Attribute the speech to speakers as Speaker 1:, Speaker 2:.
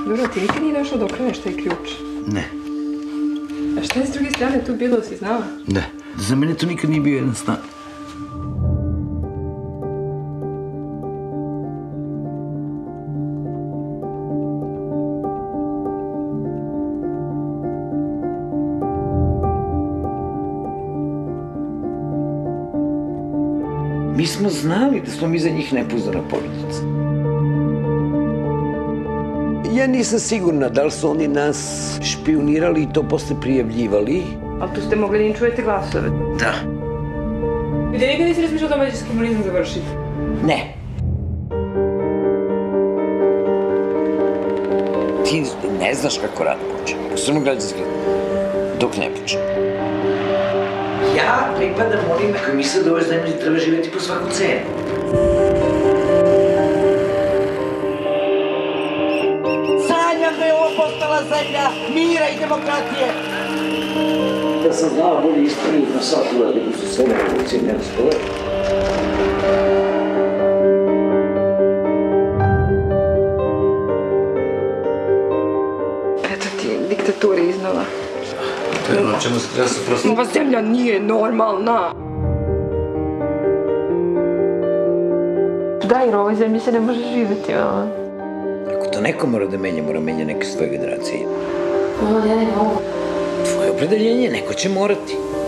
Speaker 1: Dobro, ti nikad nije došao do kraja šta je ključ?
Speaker 2: Ne.
Speaker 1: A šta je s druge strane tu bilo, si znala?
Speaker 2: Ne. Za mene to nikad nije bio jedan stan. Mi smo znali da smo mi za njih nepouzdana porodica. Ja nisam sigurna da li su oni nas špijunirali i to posle prijavljivali.
Speaker 1: Ali tu ste mogli da im čujete glasove.
Speaker 2: Da.
Speaker 1: I da nikad nisi razmišljala da mađarski komunizam završiti?
Speaker 2: Ne. Ti ne znaš kako rat počne. Posebno građanski dok ne počne. Ja pripadam onima koji misle da u ovoj zemlji treba živjeti po svaku cenu.
Speaker 3: Sanjam da je ovo postala zemlja mira i demokratije.
Speaker 2: Da sam znao bolje ispraviti na sat uradim su sve revolucije ne razpole.
Speaker 1: Eto ti, diktatura iznova.
Speaker 2: To je ono čemu se treba suprotstaviti.
Speaker 1: Ova zemlja nije normalna. Da, jer u ovoj zemlji se ne može živjeti, mama.
Speaker 2: Ako to neko mora da menja, mora menja neke svoje generacije.
Speaker 1: Mama, ja ne mogu.
Speaker 2: Tvoje opredeljenje neko će morati.